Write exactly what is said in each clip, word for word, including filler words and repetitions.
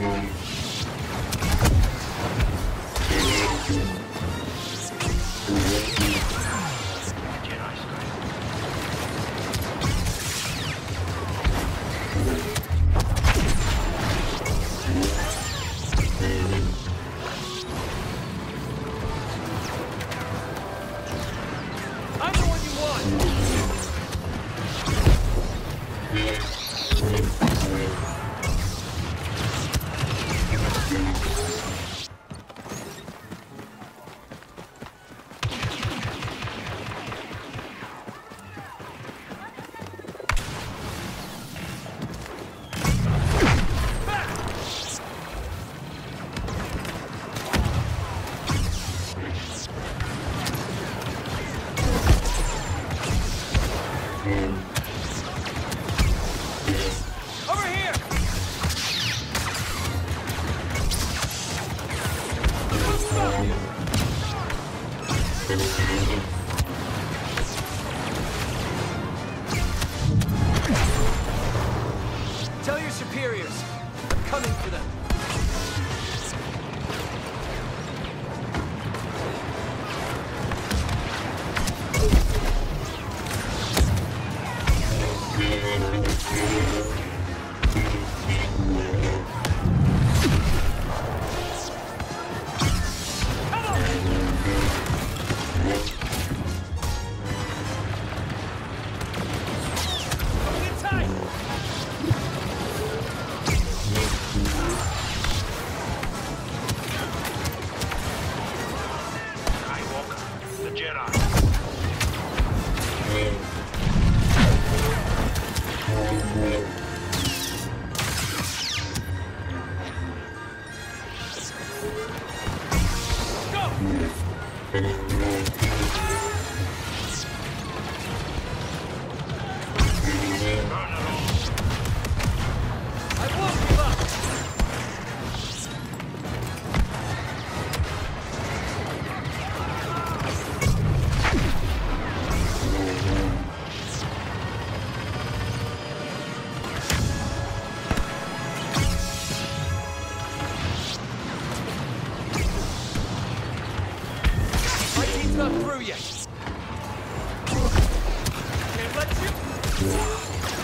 Tell your superiors, I'm coming for them. Not through yet. Can't let you.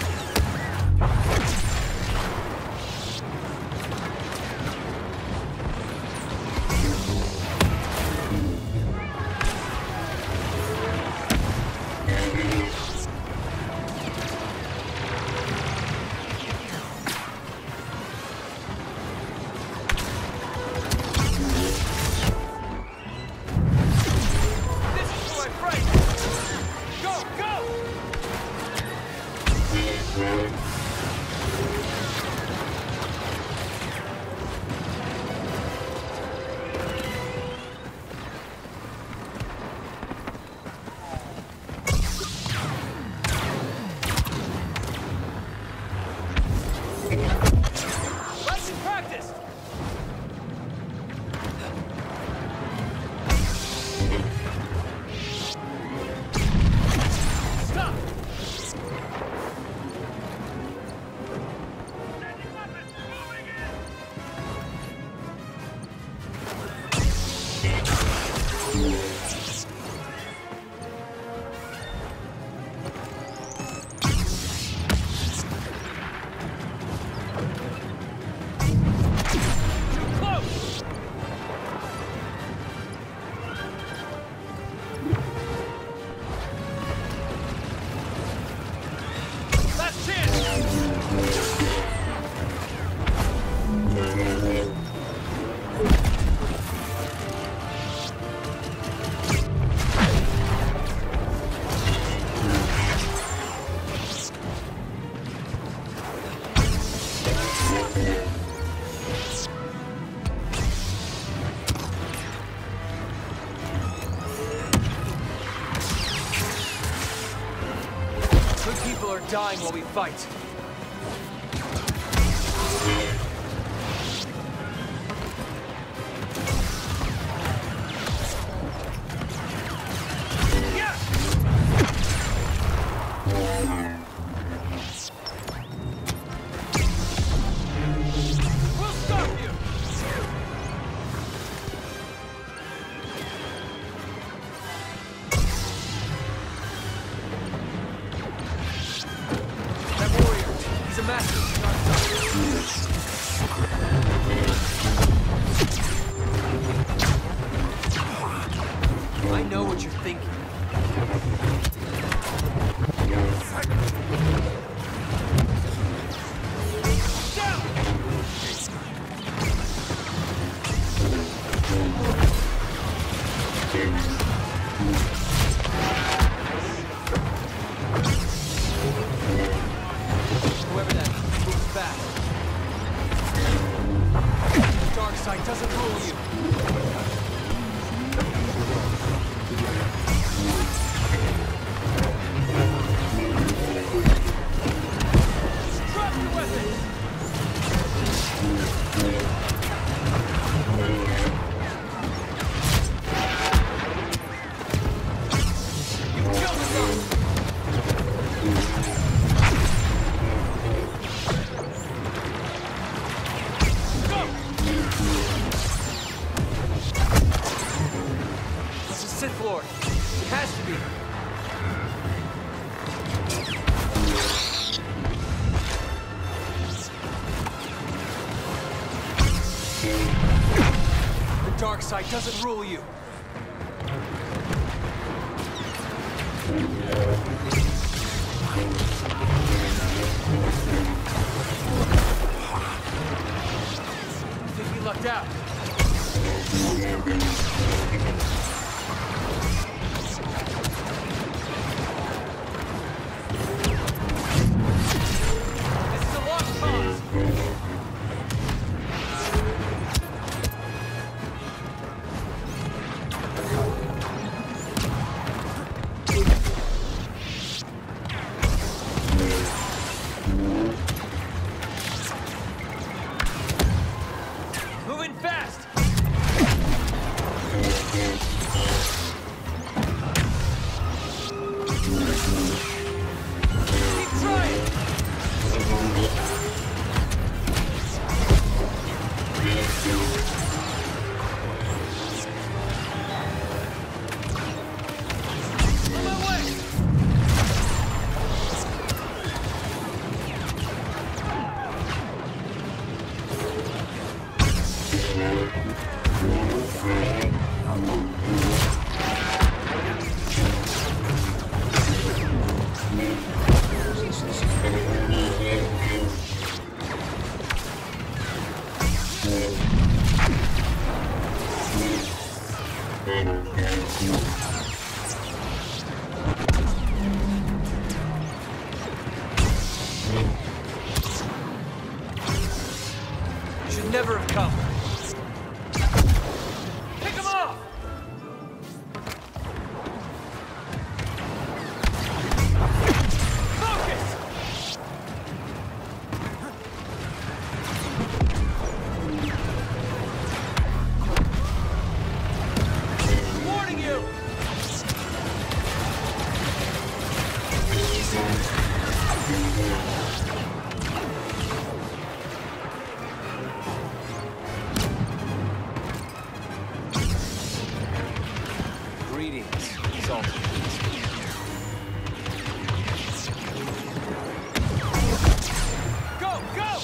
People are dying while we fight. We'll stop side doesn't rule you. Drop your weapon! You killed us! Sith Lord. It has to be. The dark side doesn't rule you. I think we lucked out. Moving fast! Keep trying! On my way! Should never have come. Pick him off! Focus! Warning you! Greetings, Exalted. Go, go!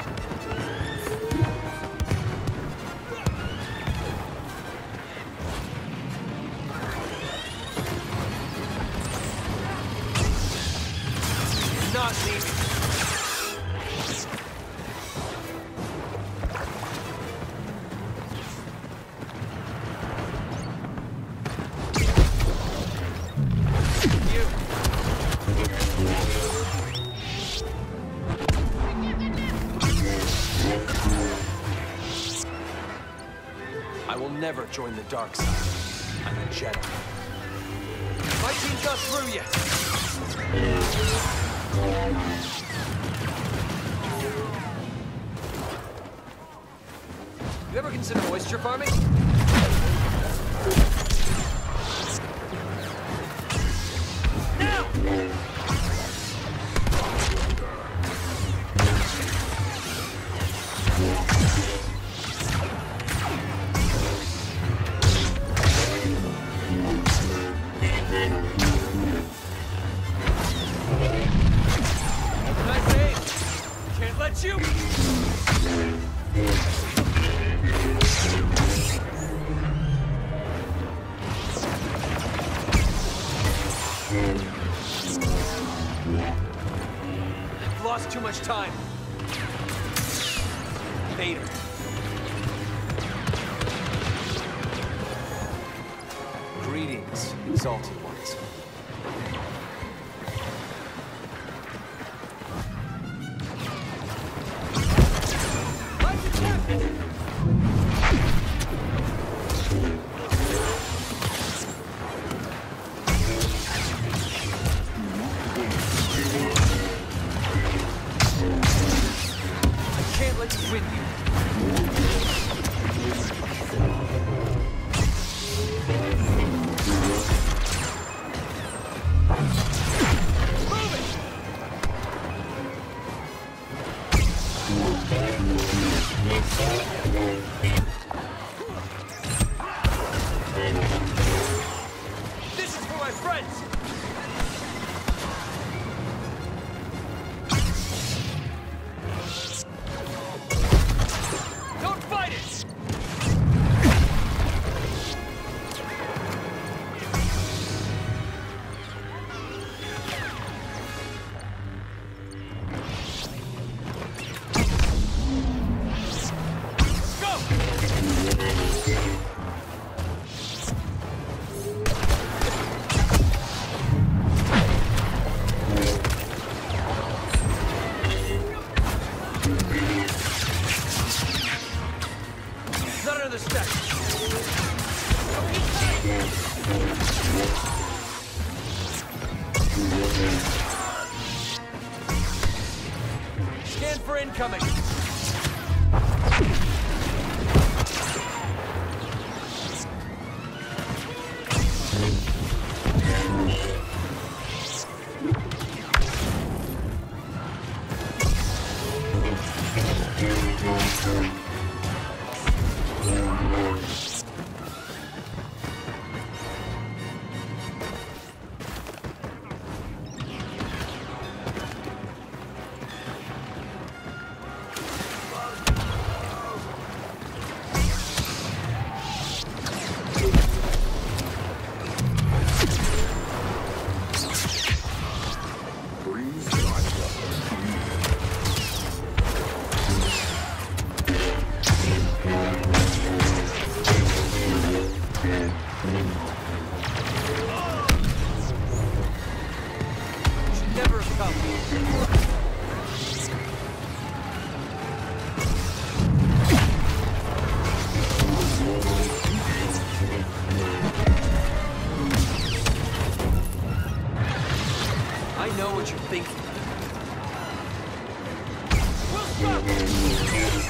Not leaving. I will never join the dark side. I'm a Jedi. My team's not through yet. You ever consider oyster farming? Now! Nice aim! Can't let you! I've lost too much time. Vader. Greetings, Exalted Ones. Let's attempt it! This is for my friends! Don't fight it! None of the steps. Scan for incoming. Should never have come. I know what you're thinking. We'll stop!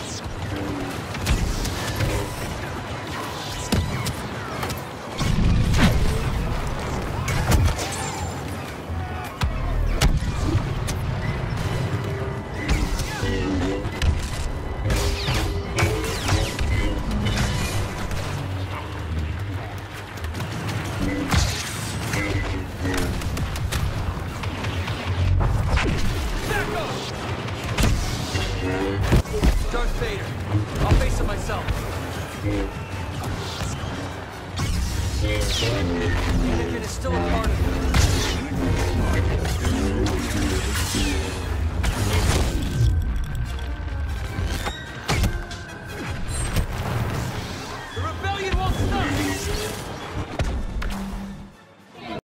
Darth Vader. I'll face him myself. Anakin is still a part of me.